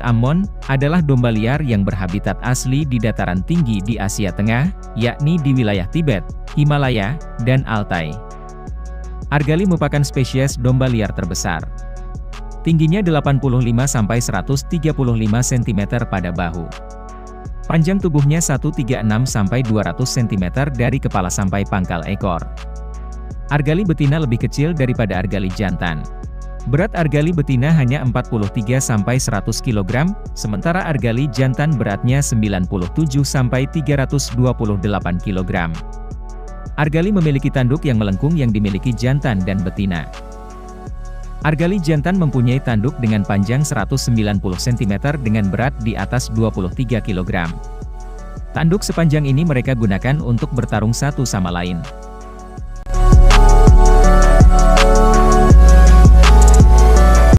Ammon, adalah domba liar yang berhabitat asli di dataran tinggi di Asia Tengah, yakni di wilayah Tibet, Himalaya, dan Altai. Argali merupakan spesies domba liar terbesar. Tingginya 85–135 cm pada bahu. Panjang tubuhnya 136–200 cm dari kepala sampai pangkal ekor. Argali betina lebih kecil daripada argali jantan. Berat argali betina hanya 43–100 kg, sementara argali jantan beratnya 97–328 kg. Argali memiliki tanduk yang melengkung yang dimiliki jantan dan betina. Argali jantan mempunyai tanduk dengan panjang 190 cm dengan berat di atas 23 kg. Tanduk sepanjang ini mereka gunakan untuk bertarung satu sama lain.